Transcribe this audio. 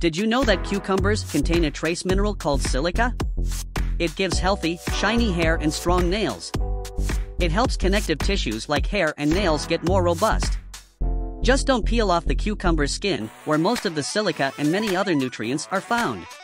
Did you know that cucumbers contain a trace mineral called silica? It gives healthy, shiny hair and strong nails. It helps connective tissues like hair and nails get more robust. Just don't peel off the cucumber's skin, where most of the silica and many other nutrients are found.